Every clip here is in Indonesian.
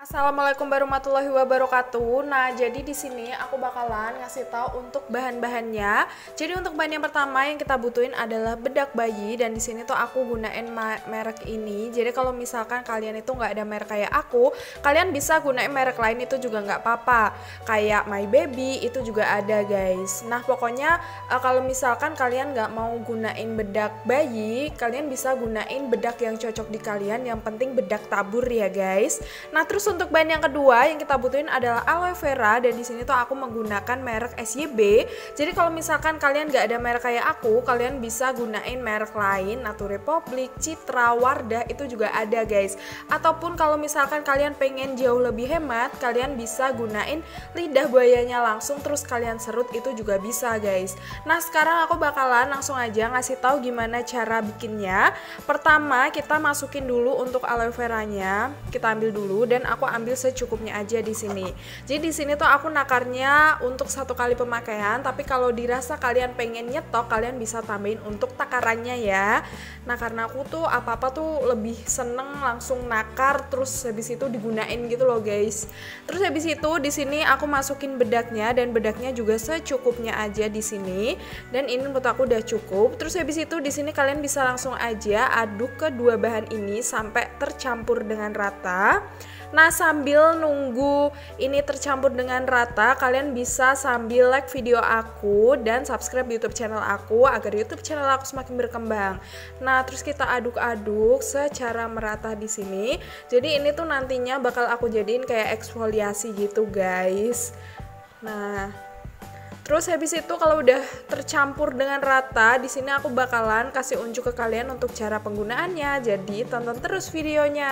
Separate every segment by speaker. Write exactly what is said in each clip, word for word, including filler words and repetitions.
Speaker 1: Assalamualaikum warahmatullahi wabarakatuh. Nah, jadi di sini aku bakalan ngasih tahu untuk bahan-bahannya. Jadi untuk bahan yang pertama yang kita butuhin adalah bedak bayi, dan di sini tuh aku gunain merek ini. Jadi kalau misalkan kalian itu nggak ada merek kayak aku, kalian bisa gunain merek lain itu juga nggak apa-apa. Kayak My Baby itu juga ada, guys. Nah, pokoknya uh, kalau misalkan kalian nggak mau gunain bedak bayi, kalian bisa gunain bedak yang cocok di kalian. Yang penting bedak tabur ya, guys. Nah, terus untuk bahan yang kedua yang kita butuhin adalah aloe vera, dan di sini tuh aku menggunakan merek S Y B. Jadi kalau misalkan kalian gak ada merek kayak aku, kalian bisa gunain merek lain, Nature Republic, Citra, Wardah itu juga ada, guys. Ataupun kalau misalkan kalian pengen jauh lebih hemat, kalian bisa gunain lidah buayanya langsung terus kalian serut, itu juga bisa, guys. Nah, sekarang aku bakalan langsung aja ngasih tahu gimana cara bikinnya. Pertama, kita masukin dulu untuk aloe veranya, kita ambil dulu dan aku ambil secukupnya aja di sini. Jadi di sini tuh aku nakarnya untuk satu kali pemakaian, tapi kalau dirasa kalian pengen nyetok, kalian bisa tambahin untuk takarannya ya. Nah, karena aku tuh apa-apa tuh lebih seneng langsung nakar terus habis itu digunain gitu loh, guys. Terus habis itu di sini aku masukin bedaknya, dan bedaknya juga secukupnya aja di sini. Dan ini menurut aku udah cukup. Terus habis itu di sini kalian bisa langsung aja aduk kedua bahan ini sampai tercampur dengan rata. Nah, sambil nunggu ini tercampur dengan rata, kalian bisa sambil like video aku dan subscribe YouTube channel aku agar YouTube channel aku semakin berkembang. Nah, terus kita aduk-aduk secara merata di sini. Jadi ini tuh nantinya bakal aku jadiin kayak eksfoliasi gitu, guys. Nah, terus habis itu kalau udah tercampur dengan rata, di sini aku bakalan kasih unjuk ke kalian untuk cara penggunaannya. Jadi tonton terus videonya.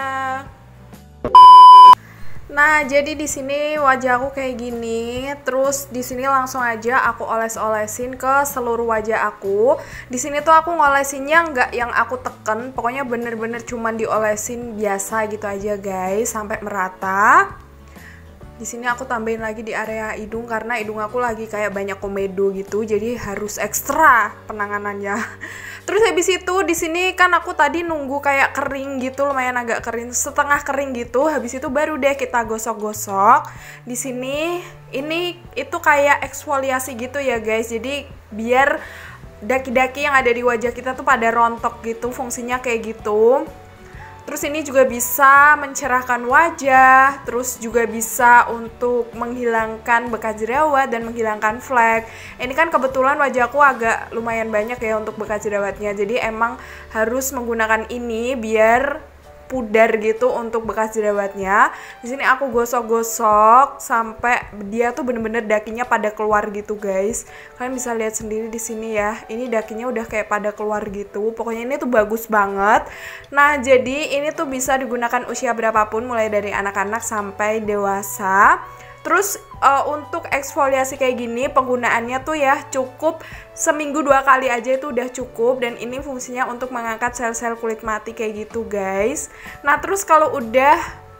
Speaker 1: Nah, jadi di sini wajah aku kayak gini. Terus di sini langsung aja aku oles-olesin ke seluruh wajah aku. Di sini tuh aku ngolesinnya nggak yang aku teken, pokoknya bener-bener cuman diolesin biasa gitu aja, guys, sampai merata. Di sini aku tambahin lagi di area hidung karena hidung aku lagi kayak banyak komedo gitu, jadi harus ekstra penanganannya. Terus habis itu di sini kan aku tadi nunggu kayak kering gitu, lumayan agak kering, setengah kering gitu. Habis itu baru deh kita gosok-gosok. Di sini ini itu kayak eksfoliasi gitu ya, guys. Jadi biar daki-daki yang ada di wajah kita tuh pada rontok gitu, fungsinya kayak gitu. Terus ini juga bisa mencerahkan wajah, terus juga bisa untuk menghilangkan bekas jerawat dan menghilangkan flek. Ini kan kebetulan wajahku agak lumayan banyak ya untuk bekas jerawatnya, jadi emang harus menggunakan ini biar pudar gitu untuk bekas jerawatnya. Di sini aku gosok-gosok sampai dia tuh bener-bener dakinya pada keluar gitu, guys. Kalian bisa lihat sendiri di sini ya. Ini dakinya udah kayak pada keluar gitu. Pokoknya ini tuh bagus banget. Nah, jadi ini tuh bisa digunakan usia berapapun, mulai dari anak-anak sampai dewasa. Terus uh, untuk eksfoliasi kayak gini penggunaannya tuh ya cukup seminggu dua kali aja itu udah cukup, dan ini fungsinya untuk mengangkat sel-sel kulit mati kayak gitu, guys. Nah, terus kalau udah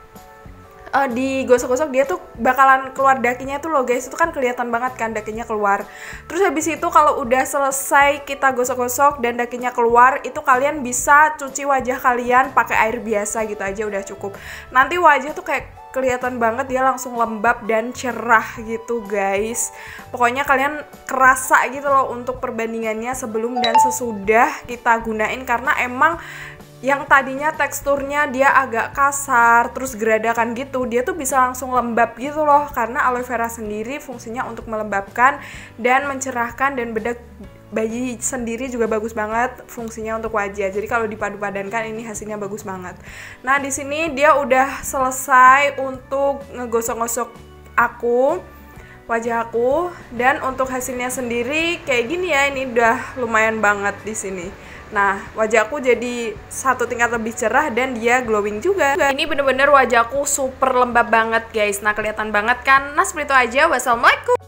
Speaker 1: uh, digosok-gosok dia tuh bakalan keluar dakinya tuh loh, guys. Itu kan kelihatan banget kan dakinya keluar. Terus habis itu kalau udah selesai kita gosok-gosok dan dakinya keluar, itu kalian bisa cuci wajah kalian pakai air biasa gitu aja udah cukup. Nanti wajah tuh kayak kelihatan banget dia langsung lembab dan cerah gitu, guys. Pokoknya kalian kerasa gitu loh untuk perbandingannya sebelum dan sesudah kita gunain, karena emang yang tadinya teksturnya dia agak kasar terus geradakan gitu, dia tuh bisa langsung lembab gitu loh, karena aloe vera sendiri fungsinya untuk melembabkan dan mencerahkan, dan bedak bayi sendiri juga bagus banget fungsinya untuk wajah. Jadi kalau dipadu-padankan ini hasilnya bagus banget. Nah, di sini dia udah selesai untuk ngegosok-gosok aku, wajah aku, dan untuk hasilnya sendiri kayak gini ya. Ini udah lumayan banget di sini. Nah, wajahku jadi satu tingkat lebih cerah dan dia glowing juga. Ini bener-bener wajahku super lembab banget, guys. Nah, kelihatan banget kan? Nah, seperti itu aja. Wassalamualaikum.